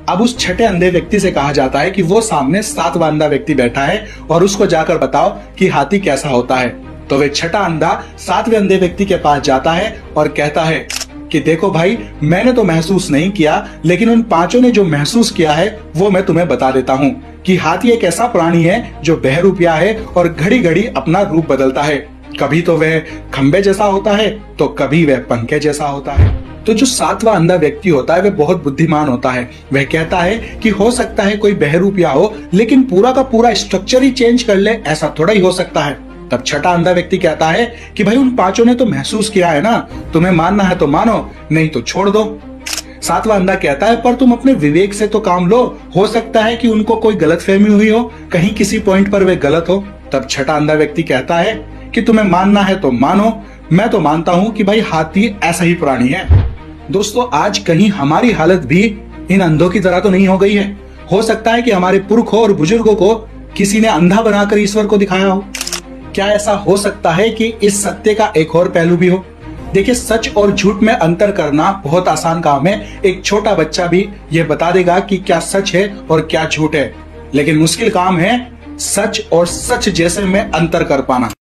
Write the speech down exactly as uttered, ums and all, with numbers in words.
अब उस छठे अंधे व्यक्ति से कहा जाता है कि वो सामने सातवां अंधा व्यक्ति बैठा है और उसको जाकर बताओ कि हाथी कैसा होता है। तो वे छठा अंधा सातवें अंधे व्यक्ति के पास जाता है और कहता है कि देखो भाई, मैंने तो महसूस नहीं किया, लेकिन उन पांचों ने जो महसूस किया है वो मैं तुम्हें बता देता हूँ कि हाथी एक ऐसा प्राणी है जो बहरूपिया है और घड़ी घड़ी अपना रूप बदलता है। कभी तो वह खंबे जैसा होता है तो कभी वह पंखे जैसा होता है। तो जो सातवां अंधा व्यक्ति होता है वह बहुत बुद्धिमान होता है। वह कहता है कि हो सकता है कोई बहरूपिया हो, लेकिन पूरा का पूरा स्ट्रक्चर ही चेंज कर ले, ऐसा थोड़ा ही हो सकता है। तब छठा अंधा व्यक्ति कहता है कि भाई उन पांचों ने तो महसूस किया है ना, तुम्हें मानना है तो मानो, नहीं तो छोड़ दो। सातवां अंधा कहता है पर तुम अपने विवेक से तो काम लो, हो सकता है कि उनको कोई गलतफहमी हुई हो, कहीं किसी पॉइंट पर वे गलत हो। तब छठा अंधा व्यक्ति कहता है कि तुम्हें मानना है तो मानो, मैं तो मानता हूं कि भाई हाथी ऐसा ही प्राणी है। दोस्तों, आज कहीं हमारी हालत भी इन अंधों की तरह तो नहीं हो गई है। हो सकता है कि हमारे पुरखों और बुजुर्गों को किसी ने अंधा बनाकर ईश्वर को दिखाया हो। क्या ऐसा हो सकता है कि इस सत्य का एक और पहलू भी हो? देखिए, सच और झूठ में अंतर करना बहुत आसान काम है। एक छोटा बच्चा भी यह बता देगा कि क्या सच है और क्या झूठ है, लेकिन मुश्किल काम है सच और सच जैसे में अंतर कर पाना।